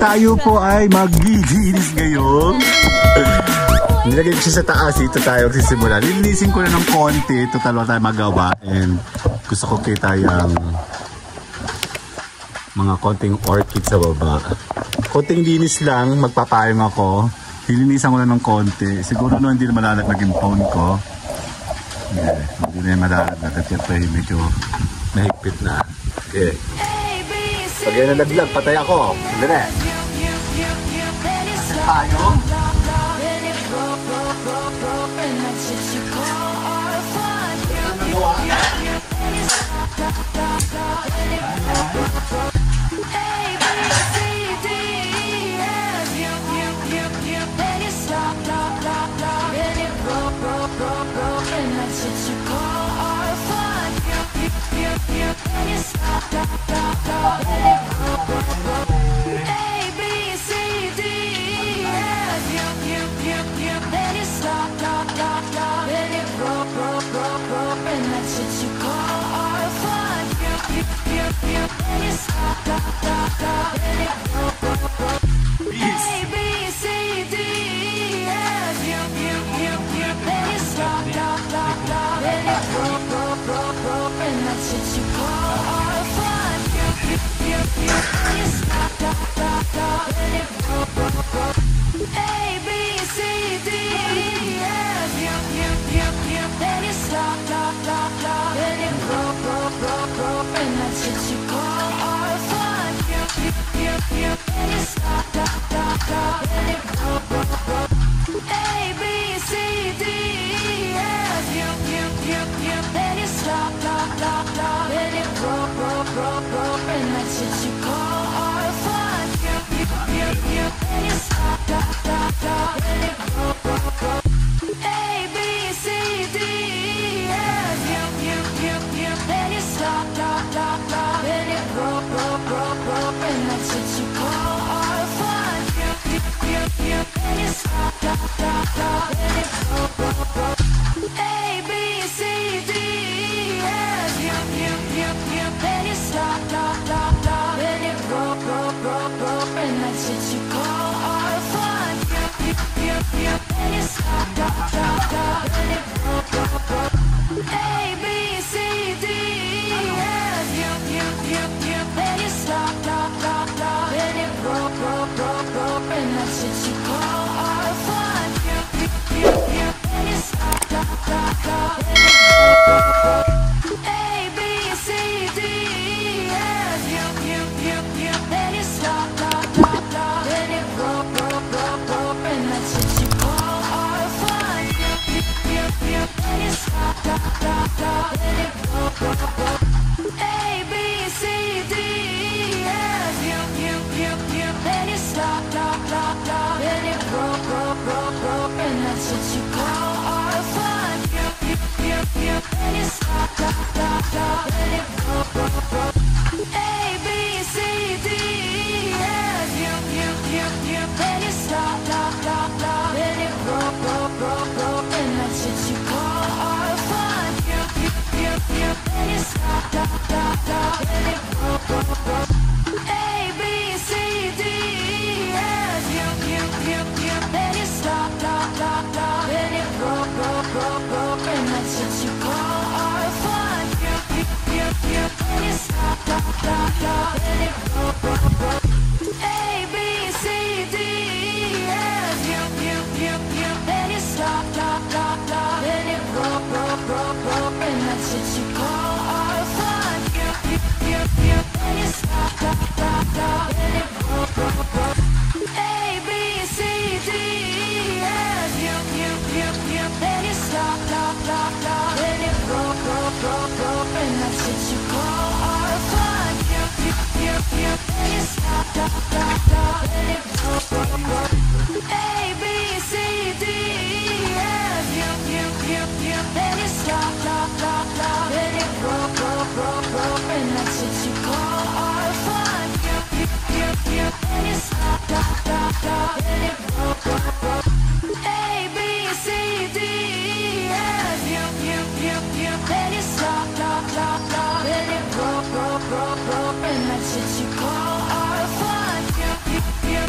tayo po ay mag-giginis ngayon. Nilagay ko siya sa taas. Ito tayo magsisimula. Lilinisin ko na ng konti. Total wala tayo magawa. And gusto ko kita yung mga konting orchid sa baba. Konting linis lang. Magpapayong ako. Lilinisan ko na ng konti. Siguro no, hindi na malalaglag yung phone ko. Yeah, hindi na malalaglag. At yan medyo mahigpit na. Okay. Pag yan nalaglag, patay ako. Hindi na. Kasi tayo. Broke, and that's it you call our fun.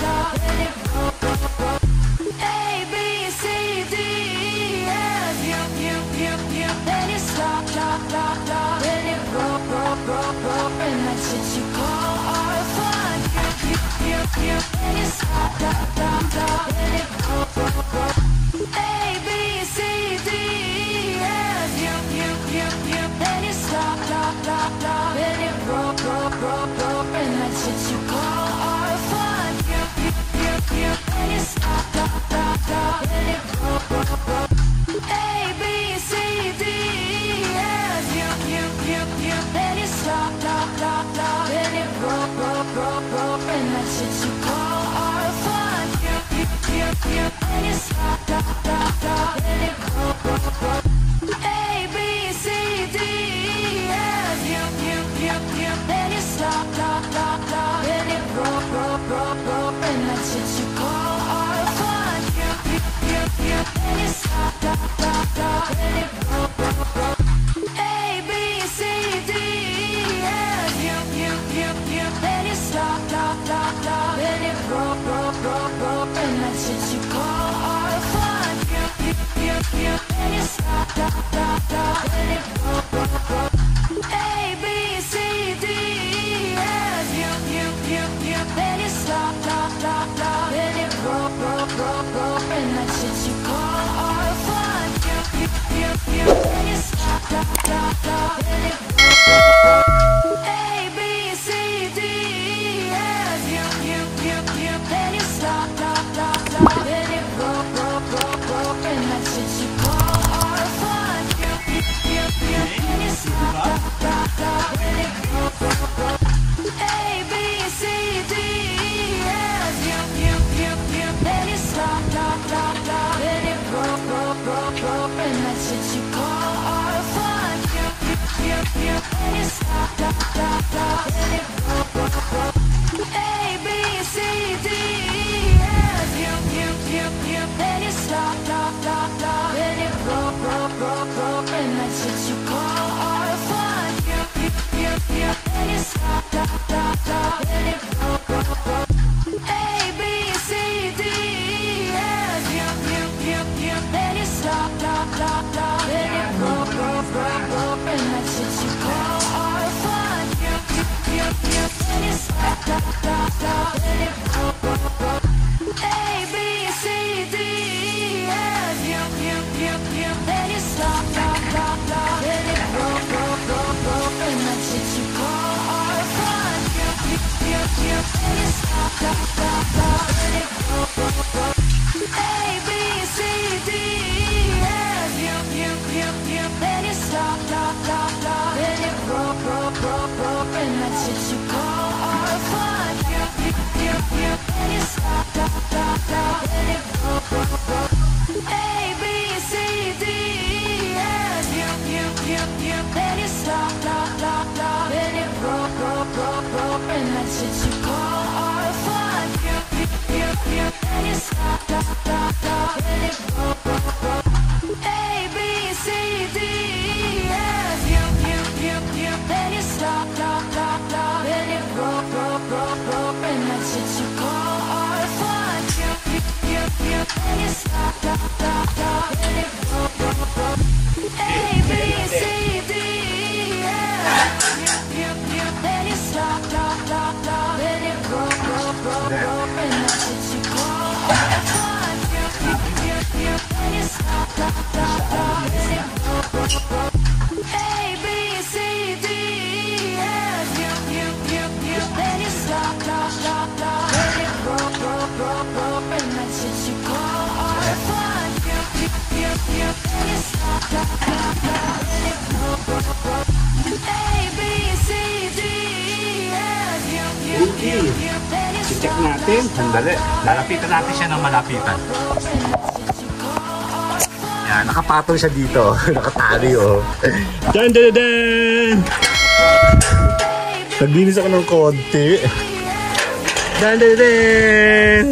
I-check natin. Sandali. Lalapitan natin siya ng malapitan. Yan, nakapatol siya dito. Nakatali, oh. Dan, dan, dan! Naglinis ako ng konti. Dan, dan, dan!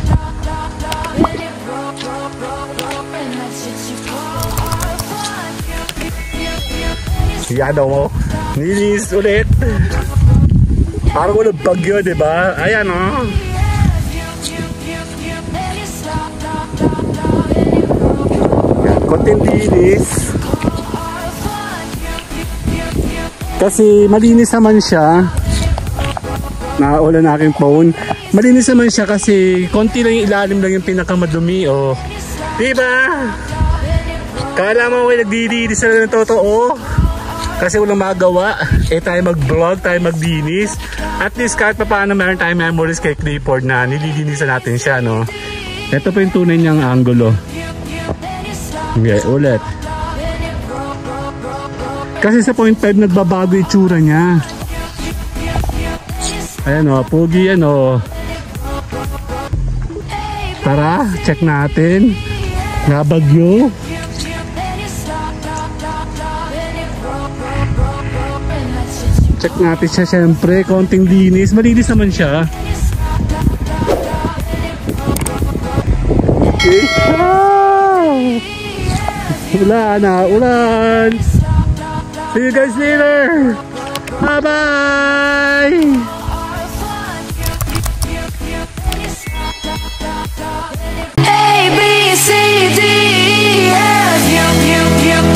Yan mo. Nilis ulit. Parang walang bagyo, diba? Ayan, oh. konting linis. Kasi malinis naman siya. Naulan na aking phone. Malinis naman siya kasi konti lang yung ilalim lang yung pinakamadumi, oh. Diba? Kala mo may nagdilinis na ng totoo. Kasi walang magawa. Eh tayo mag-vlog, tayo maglinis. At least kahit pa paano meron tayong memories kay Clifford na nililinisan natin siya, no? Ito pa yung tunay niyang angulo. Okay, ulit. Kasi sa 0.5 nagbabago yung itsura niya. Ayan o, pugi yan o. Tara, check natin. Nabagyo. Check natin siya syempre. Konting linis. Malinis naman siya. Okay. Ah! Ulan na, ulan. See you guys later. Bye-bye. A, B, C, D, E, F,